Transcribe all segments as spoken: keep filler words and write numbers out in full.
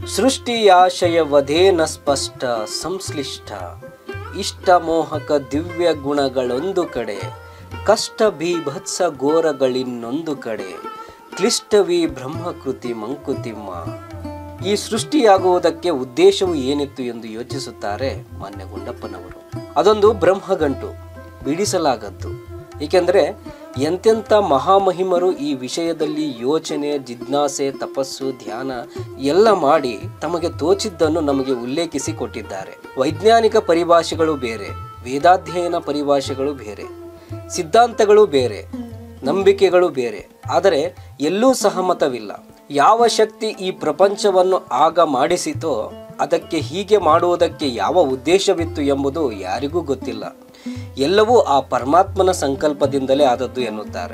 ಸೃಷ್ಟಿಯಾಶಯವಧೇನ ಸ್ಪಷ್ಟ ಸಂಶ್ಲಿಷ್ಟ ಇಷ್ಟ ಮೋಹಕ ದಿವ್ಯ ಗುಣಗಳೊಂದು ಕಡೆ, ಕಷ್ಟ ಬೀಭತ್ಸ ಘೋರಗಳಿನ್ನೊಂದು ಕಡೆ, ಕ್ಲಿಷ್ಟವಿ ಬ್ರಹ್ಮಕೃತಿ ಮಂಕುತಿಮ್ಮ. ಈ ಸೃಷ್ಟಿಯಾಗುವುದಕ್ಕೆ ಉದ್ದೇಶವು ಏನಿತ್ತು ಎಂದು ಯೋಚಿಸುತ್ತಾರೆ ಮಾನ್ಯ ಗುಂಡಪ್ಪನವರು. ಅದೊಂದು ಬ್ರಹ್ಮಗಂಟು, ಬಿಡಿಸಲಾಗದ್ದು. ಏಕೆಂದರೆ ಎಂತೆಂಥ ಮಹಾಮಹಿಮರು ಈ ವಿಷಯದಲ್ಲಿ ಯೋಚನೆ, ಜಿಜ್ಞಾಸೆ, ತಪಸ್ಸು, ಧ್ಯಾನ ಎಲ್ಲ ಮಾಡಿ ತಮಗೆ ತೋಚಿದ್ದನ್ನು ನಮಗೆ ಉಲ್ಲೇಖಿಸಿ ಕೊಟ್ಟಿದ್ದಾರೆ. ವೈಜ್ಞಾನಿಕ ಪರಿಭಾಷೆಗಳು ಬೇರೆ, ವೇದಾಧ್ಯಯನ ಪರಿಭಾಷೆಗಳು ಬೇರೆ, ಸಿದ್ಧಾಂತಗಳು ಬೇರೆ, ನಂಬಿಕೆಗಳು ಬೇರೆ. ಆದರೆ ಎಲ್ಲೂ ಸಹಮತವಿಲ್ಲ. ಯಾವ ಶಕ್ತಿ ಈ ಪ್ರಪಂಚವನ್ನು ಆಗ ಮಾಡಿಸಿತೋ ಅದಕ್ಕೆ ಹೀಗೆ ಮಾಡುವುದಕ್ಕೆ ಯಾವ ಉದ್ದೇಶವಿತ್ತು ಎಂಬುದು ಯಾರಿಗೂ ಗೊತ್ತಿಲ್ಲ. ಎಲ್ಲವೂ ಆ ಪರಮಾತ್ಮನ ಸಂಕಲ್ಪದಿಂದಲೇ ಆದದ್ದು ಎನ್ನುತ್ತಾರೆ.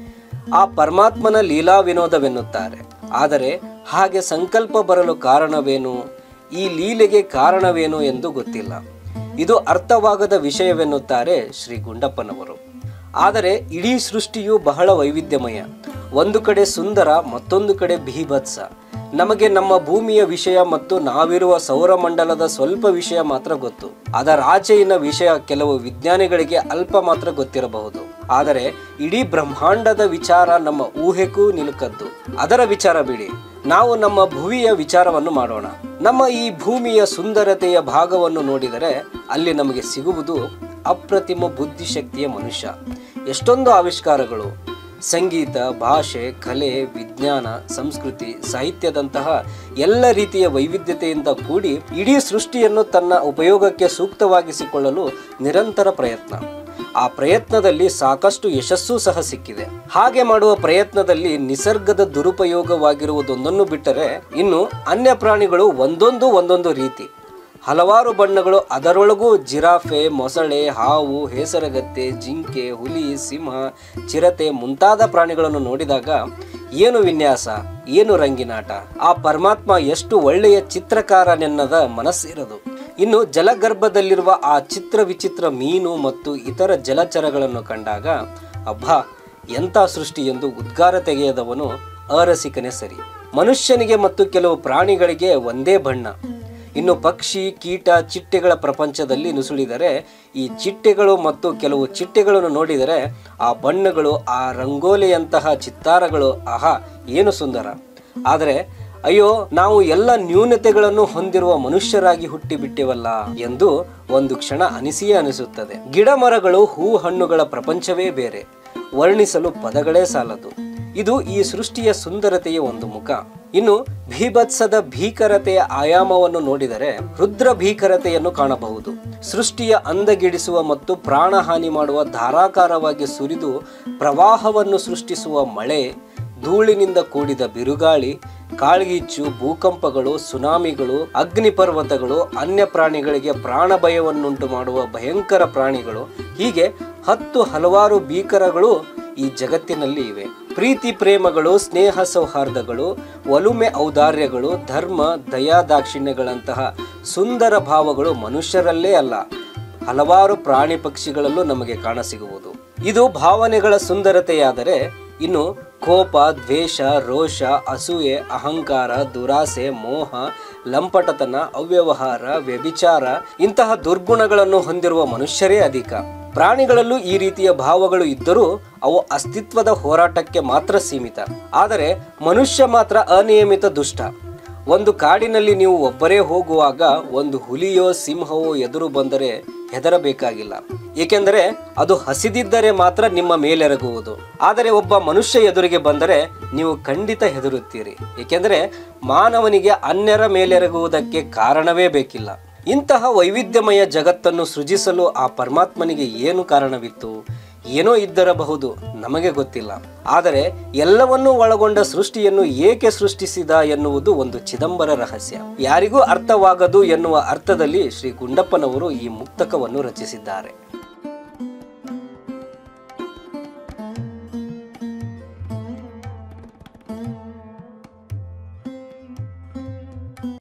ಆ ಪರಮಾತ್ಮನ ಲೀಲಾ ವಿನೋದವೆನ್ನುತ್ತಾರೆ. ಆದರೆ ಹಾಗೆ ಸಂಕಲ್ಪ ಬರಲು ಕಾರಣವೇನು, ಈ ಲೀಲೆಗೆ ಕಾರಣವೇನು ಎಂದು ಗೊತ್ತಿಲ್ಲ. ಇದು ಅರ್ಥವಾಗದ ವಿಷಯವೆನ್ನುತ್ತಾರೆ ಶ್ರೀ ಗುಂಡಪ್ಪನವರು. ಆದರೆ ಇಡೀ ಸೃಷ್ಟಿಯು ಬಹಳ ವೈವಿಧ್ಯಮಯ. ಒಂದು ಕಡೆ ಸುಂದರ, ಮತ್ತೊಂದು ಕಡೆ ಭೀಭತ್ಸ. ನಮಗೆ ನಮ್ಮ ಭೂಮಿಯ ವಿಷಯ ಮತ್ತು ನಾವಿರುವ ಸೌರಮಂಡಲದ ಸ್ವಲ್ಪ ವಿಷಯ ಮಾತ್ರ ಗೊತ್ತು. ಅದರ ಆಚೆಯಿನ ವಿಷಯ ಕೆಲವು ವಿಜ್ಞಾನಿಗಳಿಗೆ ಅಲ್ಪ ಮಾತ್ರ ಗೊತ್ತಿರಬಹುದು. ಆದರೆ ಇಡೀ ಬ್ರಹ್ಮಾಂಡದ ವಿಚಾರ ನಮ್ಮ ಊಹೆಗೂ ನಿಲುಕದ್ದು. ಅದರ ವಿಚಾರ ಬಿಡಿ, ನಾವು ನಮ್ಮ ಭುವಿಯ ವಿಚಾರವನ್ನು ಮಾಡೋಣ. ನಮ್ಮ ಈ ಭೂಮಿಯ ಸುಂದರತೆಯ ಭಾಗವನ್ನು ನೋಡಿದರೆ ಅಲ್ಲಿ ನಮಗೆ ಸಿಗುವುದು ಅಪ್ರತಿಮ ಬುದ್ಧಿಶಕ್ತಿಯ ಮನುಷ್ಯ. ಎಷ್ಟೊಂದು ಆವಿಷ್ಕಾರಗಳು, ಸಂಗೀತ, ಭಾಷೆ, ಕಲೆ, ವಿಜ್ಞಾನ, ಸಂಸ್ಕೃತಿ, ಸಾಹಿತ್ಯದಂತಹ ಎಲ್ಲ ರೀತಿಯ ವೈವಿಧ್ಯತೆಯಿಂದ ಕೂಡಿ ಇಡೀ ಸೃಷ್ಟಿಯನ್ನು ತನ್ನ ಉಪಯೋಗಕ್ಕೆ ಸೂಕ್ತವಾಗಿಸಿಕೊಳ್ಳಲು ನಿರಂತರ ಪ್ರಯತ್ನ. ಆ ಪ್ರಯತ್ನದಲ್ಲಿ ಸಾಕಷ್ಟು ಯಶಸ್ಸು ಸಹ ಸಿಕ್ಕಿದೆ. ಹಾಗೆ ಮಾಡುವ ಪ್ರಯತ್ನದಲ್ಲಿ ನಿಸರ್ಗದ ದುರುಪಯೋಗವಾಗಿರುವುದೊಂದನ್ನು ಬಿಟ್ಟರೆ ಇನ್ನು ಅನ್ಯ ಪ್ರಾಣಿಗಳು ಒಂದೊಂದು ಒಂದೊಂದು ರೀತಿ, ಹಲವಾರು ಬಣ್ಣಗಳು. ಅದರೊಳಗೂ ಜಿರಾಫೆ, ಮೊಸಳೆ, ಹಾವು, ಹೇಸರಗತ್ತೆ, ಜಿಂಕೆ, ಹುಲಿ, ಸಿಂಹ, ಚಿರತೆ ಮುಂತಾದ ಪ್ರಾಣಿಗಳನ್ನು ನೋಡಿದಾಗ ಏನು ವಿನ್ಯಾಸ, ಏನು ರಂಗಿನಾಟ! ಆ ಪರಮಾತ್ಮ ಎಷ್ಟು ಒಳ್ಳೆಯ ಚಿತ್ರಕಾರನೆನ್ನದ ಮನಸ್ಸಿರದು. ಇನ್ನು ಜಲಗರ್ಭದಲ್ಲಿರುವ ಆ ಚಿತ್ರ ವಿಚಿತ್ರ ಮೀನು ಮತ್ತು ಇತರ ಜಲಚರಗಳನ್ನು ಕಂಡಾಗ ಅಬ್ಬಾ ಎಂಥ ಸೃಷ್ಟಿ ಎಂದು ಉದ್ಗಾರ ತೆಗೆಯದವನು ಅರಸಿಕನೇ ಸರಿ. ಮನುಷ್ಯನಿಗೆ ಮತ್ತು ಕೆಲವು ಪ್ರಾಣಿಗಳಿಗೆ ಒಂದೇ ಬಣ್ಣ. ಇನ್ನು ಪಕ್ಷಿ, ಕೀಟ, ಚಿಟ್ಟೆಗಳ ಪ್ರಪಂಚದಲ್ಲಿ ನುಸುಳಿದರೆ ಈ ಚಿಟ್ಟೆಗಳು ಮತ್ತು ಕೆಲವು ಚಿಟ್ಟೆಗಳನ್ನು ನೋಡಿದರೆ ಆ ಬಣ್ಣಗಳು, ಆ ರಂಗೋಲಿಯಂತಹ ಚಿತ್ತಾರಗಳು, ಆಹಾ ಏನು ಸುಂದರ! ಆದರೆ ಅಯ್ಯೋ, ನಾವು ಎಲ್ಲ ನ್ಯೂನತೆಗಳನ್ನು ಹೊಂದಿರುವ ಮನುಷ್ಯರಾಗಿ ಹುಟ್ಟಿಬಿಟ್ಟೆವಲ್ಲ ಎಂದು ಒಂದು ಕ್ಷಣ ಅನಿಸಿಯೇ ಅನಿಸುತ್ತದೆ. ಗಿಡ ಮರಗಳು, ಹೂ ಹಣ್ಣುಗಳ ಪ್ರಪಂಚವೇ ಬೇರೆ, ವರ್ಣಿಸಲು ಪದಗಳೇ ಸಾಲದು. ಇದು ಈ ಸೃಷ್ಟಿಯ ಸುಂದರತೆಯ ಒಂದು ಮುಖ. ಇನ್ನು ಭೀಭತ್ಸದ ಭೀಕರತೆಯ ಆಯಾಮವನ್ನು ನೋಡಿದರೆ ರುದ್ರ ಭೀಕರತೆಯನ್ನು ಕಾಣಬಹುದು. ಸೃಷ್ಟಿಯ ಅಂದಗಿಡಿಸುವ ಮತ್ತು ಪ್ರಾಣಹಾನಿ ಮಾಡುವ ಧಾರಾಕಾರವಾಗಿ ಸುರಿದು ಪ್ರವಾಹವನ್ನು ಸೃಷ್ಟಿಸುವ ಮಳೆ, ಧೂಳಿನಿಂದ ಕೂಡಿದ ಬಿರುಗಾಳಿ, ಕಾಳ್ಗಿಚ್ಚು, ಭೂಕಂಪಗಳು, ಸುನಾಮಿಗಳು, ಅಗ್ನಿಪರ್ವತಗಳು, ಅನ್ಯ ಪ್ರಾಣಿಗಳಿಗೆ ಪ್ರಾಣ ಭಯವನ್ನುಂಟು ಮಾಡುವ ಭಯಂಕರ ಪ್ರಾಣಿಗಳು, ಹೀಗೆ ಹತ್ತು ಹಲವಾರು ಭೀಕರಗಳು ಈ ಜಗತ್ತಿನಲ್ಲಿ ಇವೆ. ಪ್ರೀತಿ ಪ್ರೇಮಗಳು, ಸ್ನೇಹ ಸೌಹಾರ್ದಗಳು, ಒಲುಮೆ ಔದಾರ್ಯಗಳು, ಧರ್ಮ, ದಯಾ ದಾಕ್ಷಿಣ್ಯಗಳಂತಹ ಸುಂದರ ಭಾವಗಳು ಮನುಷ್ಯರಲ್ಲೇ ಅಲ್ಲ, ಹಲವಾರು ಪ್ರಾಣಿ ಪಕ್ಷಿಗಳಲ್ಲೂ ನಮಗೆ ಕಾಣಸಿಗುವುದು. ಇದು ಭಾವನೆಗಳ ಸುಂದರತೆಯಾದರೆ ಇನ್ನು ಕೋಪ, ದ್ವೇಷ, ರೋಷ, ಅಸೂಯೆ, ಅಹಂಕಾರ, ದುರಾಸೆ, ಮೋಹ, ಲಂಪಟತನ, ಅವ್ಯವಹಾರ, ವ್ಯಭಿಚಾರ ಇಂತಹ ದುರ್ಗುಣಗಳನ್ನು ಹೊಂದಿರುವ ಮನುಷ್ಯರೇ ಅಧಿಕ. ಪ್ರಾಣಿಗಳಲ್ಲೂ ಈ ರೀತಿಯ ಭಾವಗಳು ಇದ್ದರೂ ಅವು ಅಸ್ತಿತ್ವದ ಹೋರಾಟಕ್ಕೆ ಮಾತ್ರ ಸೀಮಿತ. ಆದರೆ ಮನುಷ್ಯ ಮಾತ್ರ ಅನಿಯಮಿತ ದುಷ್ಟ. ಒಂದು ಕಾಡಿನಲ್ಲಿ ನೀವು ಒಬ್ಬರೇ ಹೋಗುವಾಗ ಒಂದು ಹುಲಿಯೋ ಸಿಂಹವೋ ಎದುರು ಬಂದರೆ ಹೆದರಬೇಕಾಗಿಲ್ಲ. ಏಕೆಂದರೆ ಅದು ಹಸಿದಿದ್ದರೆ ಮಾತ್ರ ನಿಮ್ಮ ಮೇಲೆರಗುವುದು. ಆದರೆ ಒಬ್ಬ ಮನುಷ್ಯ ಎದುರಿಗೆ ಬಂದರೆ ನೀವು ಖಂಡಿತ ಹೆದರುತ್ತೀರಿ. ಏಕೆಂದರೆ ಮಾನವನಿಗೆ ಅನ್ಯರ ಮೇಲೆರಗುವುದಕ್ಕೆ ಕಾರಣವೇ ಬೇಕಿಲ್ಲ. ಇಂತಹ ವೈವಿಧ್ಯಮಯ ಜಗತ್ತನ್ನು ಸೃಜಿಸಲು ಆ ಪರಮಾತ್ಮನಿಗೆ ಏನು ಕಾರಣವಿತ್ತು? ಏನೋ ಇದ್ದರಬಹುದು, ನಮಗೆ ಗೊತ್ತಿಲ್ಲ. ಆದರೆ ಎಲ್ಲವನ್ನೂ ಒಳಗೊಂಡ ಸೃಷ್ಟಿಯನ್ನು ಏಕೆ ಸೃಷ್ಟಿಸಿದ ಎನ್ನುವುದು ಒಂದು ಚಿದಂಬರ ರಹಸ್ಯ. ಯಾರಿಗೂ ಅರ್ಥವಾಗದು ಎನ್ನುವ ಅರ್ಥದಲ್ಲಿ ಶ್ರೀ ಗುಂಡಪ್ಪನವರು ಈ ಮುಕ್ತಕವನ್ನು ರಚಿಸಿದ್ದಾರೆ.